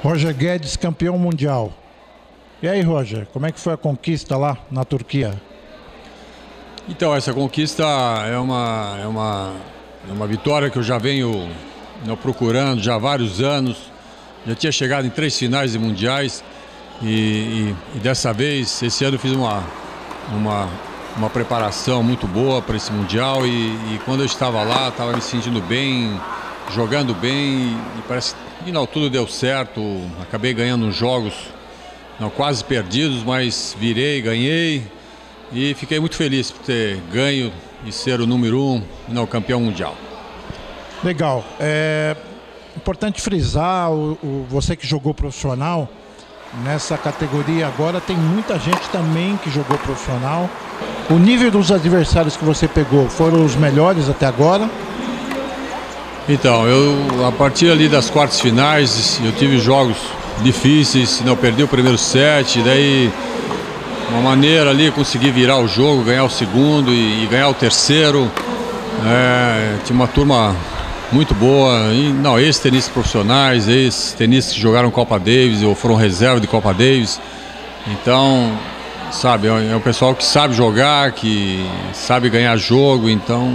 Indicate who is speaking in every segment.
Speaker 1: Roger Guedes, campeão mundial. E aí, Roger, como é que foi a conquista lá na Turquia?
Speaker 2: Então, essa conquista é uma vitória que eu já venho procurando já há vários anos. Já tinha chegado em 3 finais de mundiais e dessa vez, esse ano eu fiz uma preparação muito boa para esse mundial e quando eu estava lá, estava me sentindo bem, jogando bem e parece que não, tudo deu certo. Acabei ganhando uns jogos quase perdidos, mas virei, ganhei e fiquei muito feliz por ter ganho e ser o número 1 e campeão mundial.
Speaker 1: Legal. É importante frisar, você que jogou profissional, nessa categoria agora tem muita gente também que jogou profissional. O nível dos adversários que você pegou foram os melhores até agora?
Speaker 2: Então, a partir ali das quartas finais, eu tive jogos difíceis, perdi o primeiro set, daí uma maneira ali consegui virar o jogo, ganhar o segundo e ganhar o terceiro. Tinha uma turma muito boa, ex-tenistas profissionais, ex-tenistas que jogaram Copa Davis ou foram reserva de Copa Davis. Então, sabe, é um pessoal que sabe jogar, que sabe ganhar jogo, então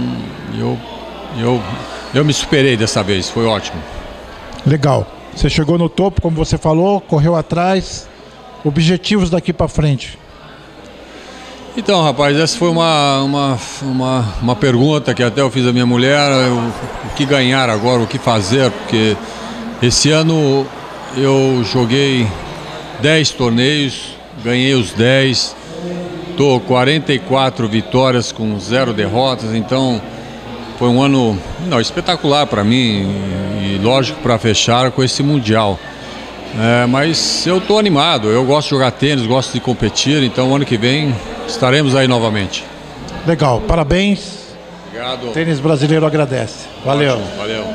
Speaker 2: eu me superei dessa vez, foi ótimo.
Speaker 1: Legal. Você chegou no topo, como você falou, correu atrás. Objetivos daqui para frente?
Speaker 2: Então, rapaz, essa foi uma pergunta que até eu fiz à minha mulher, o que ganhar agora, o que fazer, porque esse ano eu joguei 10 torneios, ganhei os 10, estou 44 vitórias com 0 derrotas, então foi um ano espetacular para mim e lógico para fechar com esse Mundial. Mas eu estou animado, eu gosto de jogar tênis, gosto de competir, então o ano que vem estaremos aí novamente.
Speaker 1: Legal, parabéns.
Speaker 2: Obrigado.
Speaker 1: Tênis Brasileiro agradece. Valeu.
Speaker 2: Ótimo, valeu.